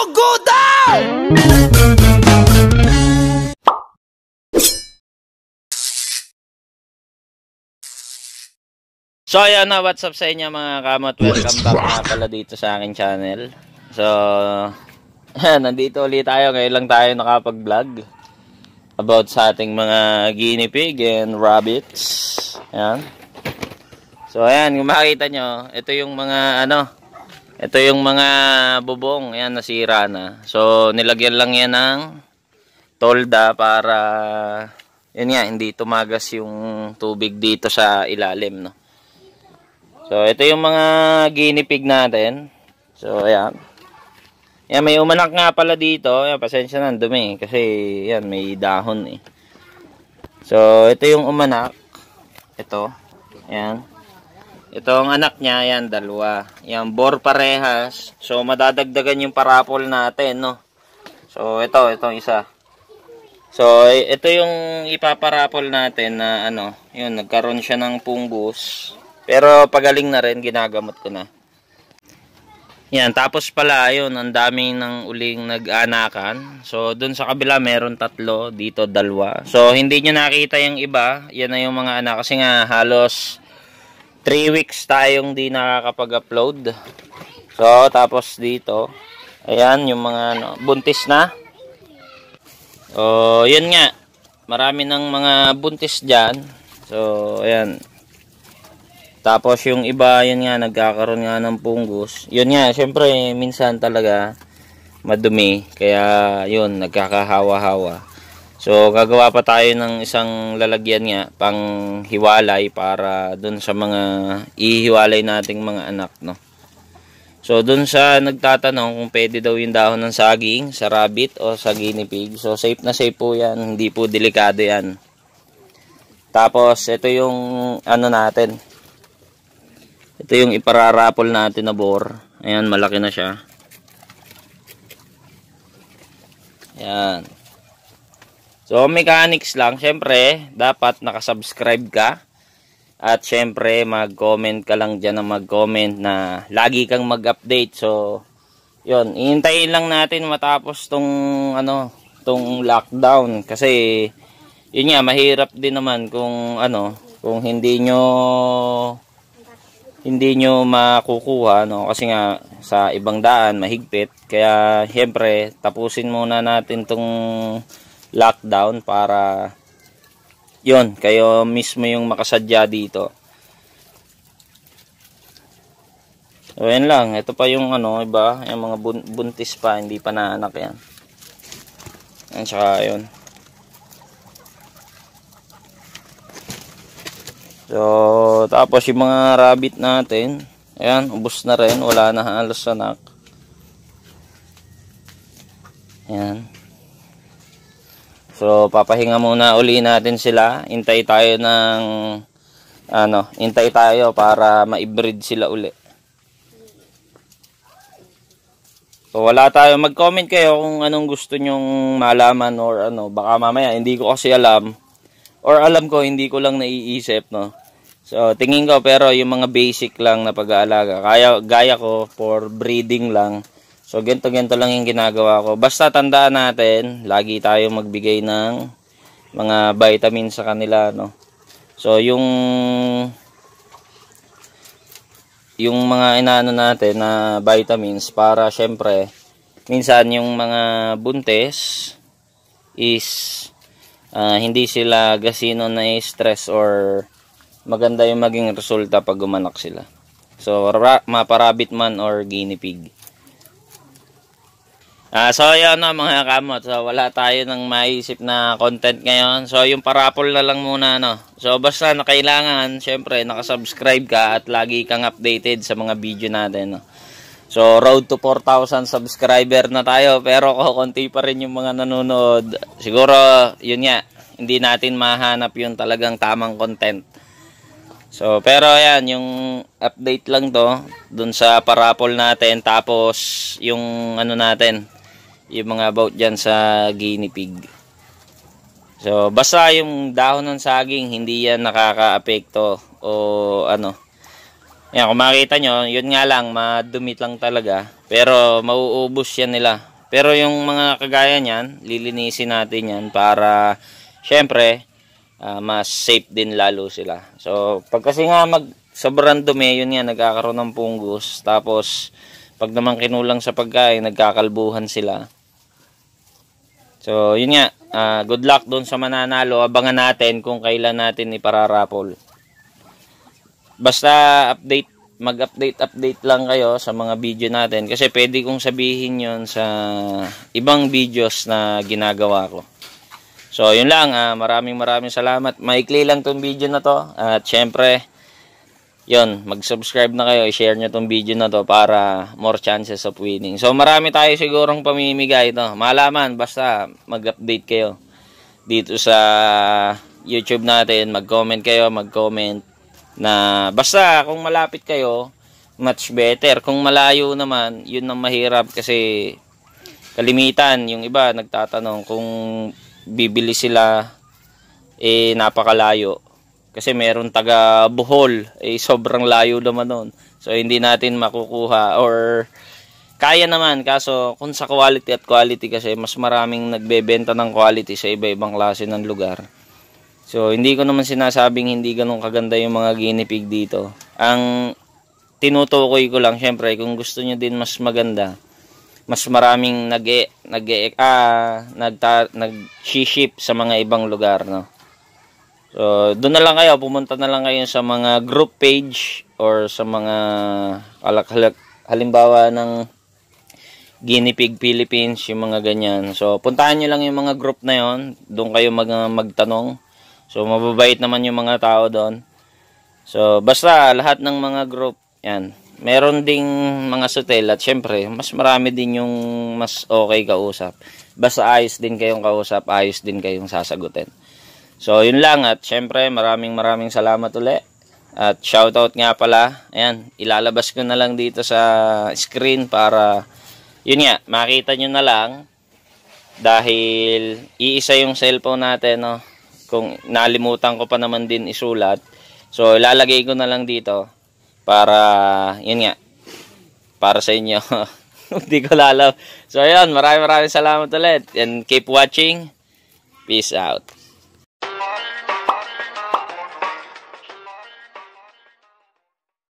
go down! So ayan na, what's up sa inyo mga kamot? Welcome back nga pala dito sa aking channel. So, nandito ulit tayo. Ngayon lang tayo nakapag-vlog about sa ating mga guinea pig and rabbits. Ayan. So ayan, kung makikita nyo, ito yung mga ito yung mga bubong. Ayan, nasira na. So nilagyan lang yan ng tolda para yun nga, hindi tumagas yung tubig dito sa ilalim, no? So, ito yung mga guinea pig natin. So, ayan. Ayan, may umanak nga pala dito. Ayan, pasensya na, dumi. Kasi, ayan, may dahon eh. So, ito yung umanak. Ito. Ayan. Ito ang anak niya. Ayan, dalawa. Ayan, bor parehas. So, madadagdagan yung parapol natin, no? So, itong isa. So, ito yung ipaparapol natin na, yun, nagkaroon siya ng pungus. Pero pagaling na rin, ginagamot ko na. Yan, tapos pala, yun, ang daming ng uling nag-anakan. So, dun sa kabila, meron 3, dito 2. So, hindi nyo nakita yung iba. Yan na yung mga anak. Kasi nga, halos 3 weeks tayong di nakakapag-upload. So, tapos dito, ayan, yung mga buntis na. So, yun nga. Marami ng mga buntis dyan. So, ayan. Tapos yung iba, yun nga, nagkakaroon nga ng punggus. Yun nga, syempre, minsan talaga madumi. Kaya, yun, nagkakahawa-hawa. So, gagawa pa tayo ng isang lalagyan nga, pang hiwalay para dun sa mga ihiwalay nating mga anak, no? So, dun sa nagtatanong kung pwede daw yung dahon ng saging, sa rabbit o sa guinea pig. So, safe na safe po yan. Hindi po delikado yan. Tapos, ito yung, natin. Ito yung ipararapol natin na bore. Ayan, malaki na siya. Ayan. So, mechanics lang. Siyempre, dapat nakasubscribe ka. At siyempre, mag-comment ka lang dyan na mag-comment na lagi kang mag-update. So, yun. Ihintayin lang natin matapos tong lockdown. Kasi, yun nga, mahirap din naman kung kung hindi nyo makukuha, no? Kasi nga sa ibang daan mahigpit, kaya siyempre tapusin muna natin tong lockdown para yun, kayo mismo yung makasadya dito. So yan lang, ito pa yung iba, yung mga buntis pa, hindi pa naanak yan. Yan, saka yun. So, tapos yung mga rabbit natin, ayan, ubos na rin, wala na halos anak. Ayan. So, papahinga muna uli natin sila. Hintay tayo para ma-breed sila uli. So, wala tayo. Mag-comment kayo kung anong gusto nyong malaman or baka mamaya, hindi ko kasi alam. Or alam ko, hindi ko lang naiisip, no? So, tingin ko, pero yung mga basic lang na pag-aalaga. Gaya ko, for breeding lang. So, ganito lang yung ginagawa ko. Basta tandaan natin, lagi tayo magbigay ng mga vitamins sa kanila, no? So, yung mga natin na vitamins para, syempre, minsan yung mga buntis is hindi sila gasino na stress or maganda yung maging resulta pag gumanak sila. So, maparabit man or guinea pig. So, yun na mga kamot. So, wala tayo ng maisip na content ngayon. So, yung parapol na lang muna, no? So, basta na kailangan, syempre, nakasubscribe ka at lagi kang updated sa mga video natin, no? So, road to 4,000 subscriber na tayo. Pero konti pa rin yung mga nanonood. Siguro, yun nga, hindi natin mahanap yung talagang tamang content. So, pero ayan, yung update lang to dun sa parapol natin. Tapos, yung natin, yung mga about dyan sa guinea pig. So, basta yung dahon ng saging, hindi yan nakaka-apekto o Yan, kung makita nyo, yun nga lang, madumit lang talaga. Pero, mauubos yan nila. Pero yung mga kagaya niyan, lilinisin natin yan para syempre mas safe din lalo sila. So pag kasi nga sobrang dumi, yun nga, nagkakaroon ng fungus. Tapos pag naman kinulang sa pagkain, nagkakalbuhan sila. So yun nga, good luck doon sa mananalo. Abangan natin kung kailan natin ipararapol. Basta mag-update lang kayo sa mga video natin kasi pwede kong sabihin yon sa ibang videos na ginagawa ko. So yun lang, maraming salamat. Maikli lang tong video na to at syempre yun, mag-subscribe na kayo, i-share nyo tong video na to para more chances of winning. So marami tayo sigurong pamimigay to. Malaman, basta mag-update kayo dito sa YouTube natin, mag-comment kayo, na basta kung malapit kayo, much better. Kung malayo naman, yun ang mahirap kasi kalimitan, yung iba nagtatanong kung bibili sila napakalayo. Kasi meron taga Bohol, sobrang layo naman nun. So hindi natin makukuha or kaya naman, kaso kung sa quality kasi mas maraming nagbebenta ng quality sa iba-ibang klase ng lugar. So, hindi ko naman sinasabing hindi ganun kaganda yung mga guinea pig dito. Ang tinutukoy ko lang, syempre, kung gusto nyo din mas maganda, mas maraming nag-ship sa mga ibang lugar, no? So, doon na lang kayo, pumunta na lang kayo sa mga group page or sa mga halimbawa ng Guinea Pig Philippines, yung mga ganyan. So, puntahan nyo lang yung mga group na yon, doon kayo magtanong. So, mababait naman yung mga tao doon. So, basta lahat ng mga group, yan. Meron ding mga sutel at syempre, mas marami din yung mas okay kausap. Basta ayos din kayong kausap, ayos din kayong sasagutin. So, yun lang at syempre, maraming salamat uli. At shoutout nga pala, ayan, ilalabas ko na lang dito sa screen para, yun nga, makita nyo na lang. Dahil iisa yung cellphone natin, no? Kung nalimutan ko pa naman din isulat. So, ilalagay ko na lang dito para, yun nga, para sa inyo. Hindi ko lalaw. So, ayun, maraming salamat ulit. And keep watching. Peace out.